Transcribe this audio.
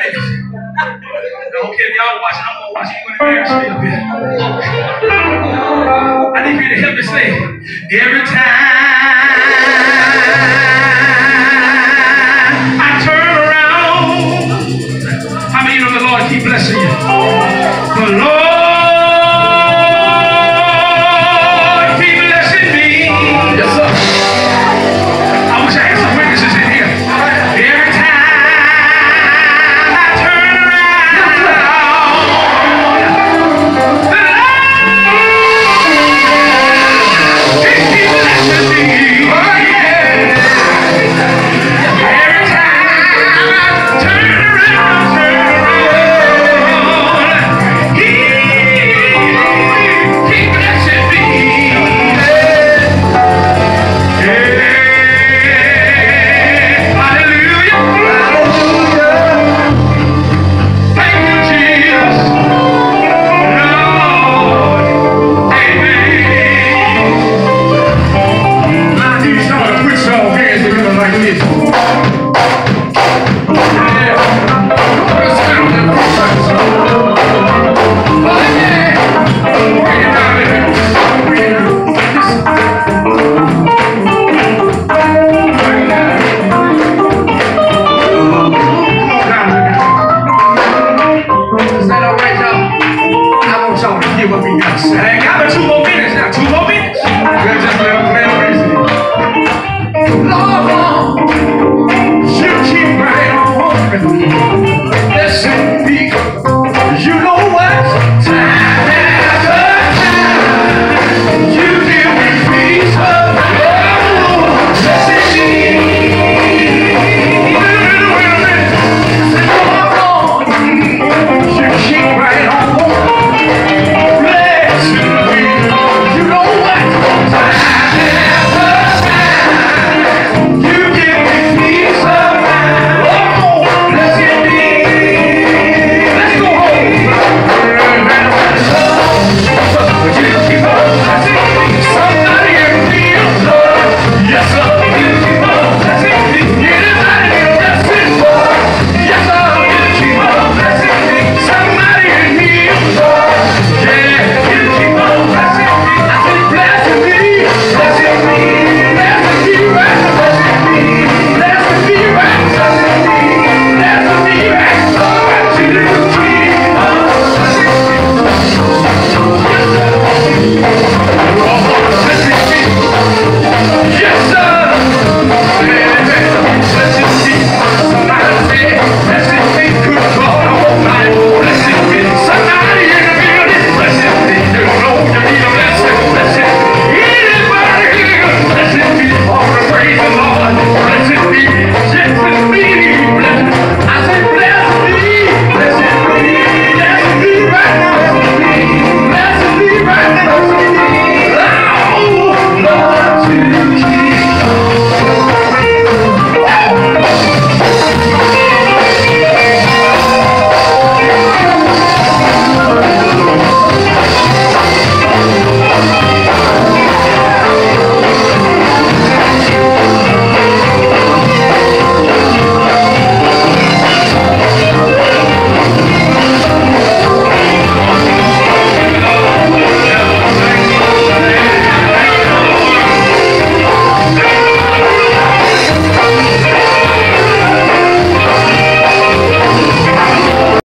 this. I don't care if y'all watching, I'm going to watch you and embarrass me up here. I need you to help me say, every time I turn around, how many know the Lord keep blessing you? The Lord keep blessing me. Yes, sir. I wish I had some witnesses in here. Every time I turn around, the Lord keep blessing me. Oh, yeah. Every time I turn around, He keep blessing me. Hallelujah. Thank you, Jesus. Lord. Amen. I need y'all to put your hands together like this. Yeah. Let's get on that first side. Oh, yeah. Bring it down there. Bring it down. Is that all right, y'all? I want y'all to give up in your say. I got the two